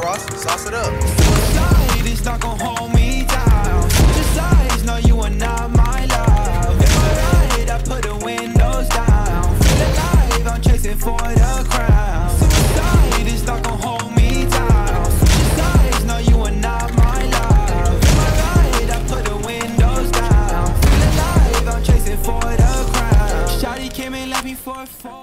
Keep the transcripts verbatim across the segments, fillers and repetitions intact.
cross, sauce it up. Suicide is not gonna hold me down. Suicide, no, you are not my love. If I ride, I put the windows down. Feel alive, I'm chasing for the crown. Suicide is not gonna hold me down. Suicide, no, you are not my love. If I ride, I put the windows down. Feel alive, I'm chasing for the crown. Shawty came and left me for a four.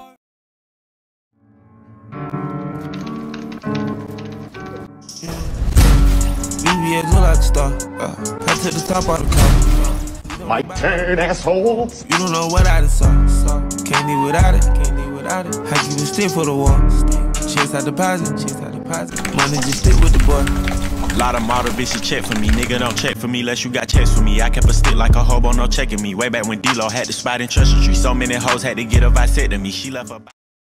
B B S look like a star. Uh, I took the top out of the car. My turn, assholes. You don't know what I done saw. Can't live without it. Can't live without it. I keep a stick for the wall. Chase out deposit. Chase out deposit. Money just stick with the boy. Lot of model bitches check for me, nigga don't check for me unless you got checks for me. I kept a stick like a hobo, no checking me. Way back when D-Lo had the spot in Treasure Tree. So many hoes had to get a vasectomy. She left her.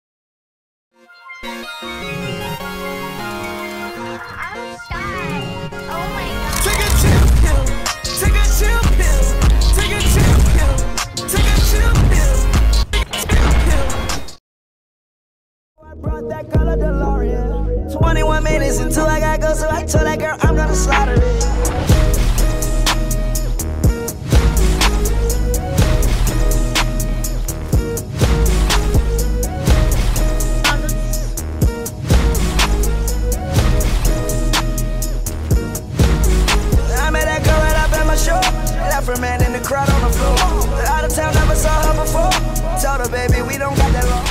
Brought that color DeLorean. twenty-one minutes until I gotta go, so I told that girl I'm gonna slaughter it. I met that girl right up at my show. Left her man in the crowd on the floor. Out of town, never saw her before. Told her, baby, we don't got that long.